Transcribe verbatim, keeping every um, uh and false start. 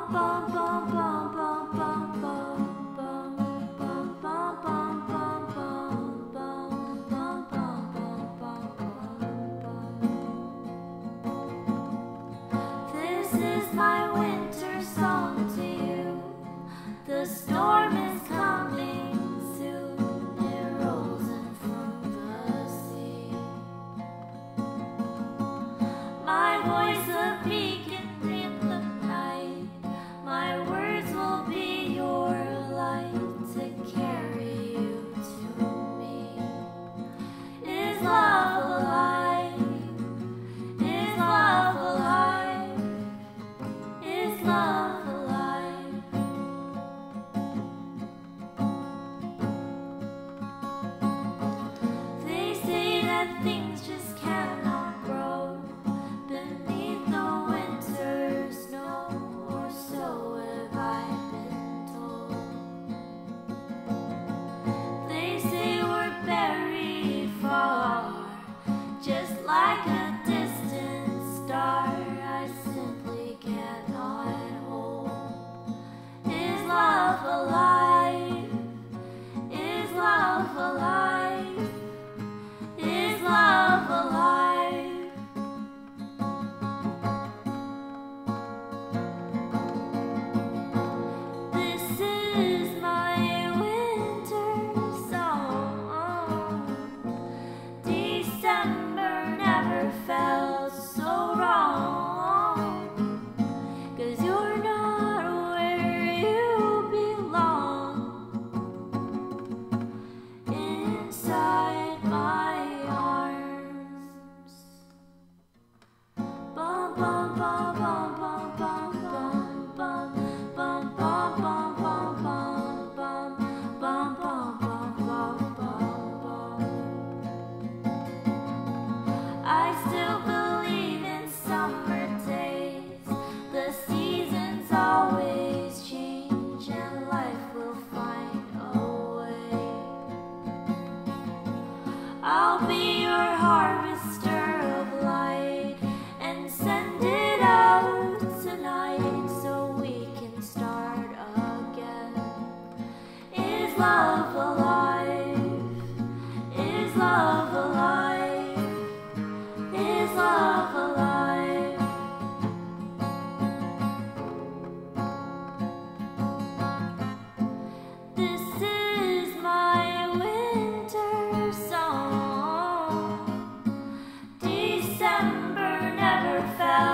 This is my winter song to you. The storm is coming soon. It rolls in from the sea. My voice a beacon in the night. My words will be your light to carry you to me. Is love alive? Is love alive? Is love alive? They say that things just cannot grow beneath the winter snow, or so have I been told. They say we're buried far, just like a distant star I simply cannot hold. Is love alive? Is love alive? Is love alive? This is my winter song. December never felt so wrong, 'cause you're not where you belong. Inside my arms. Bum bum bum bum bum bum bum bum bum bum bum bum bum bum bum bum bum bum bum. I still believe in summer days. The seasons always change and life will find a way. I'll be your harvester of light and send it out tonight so we can start again. Is love alive? Is love alive? Is love alive? This is my winter song. December never felt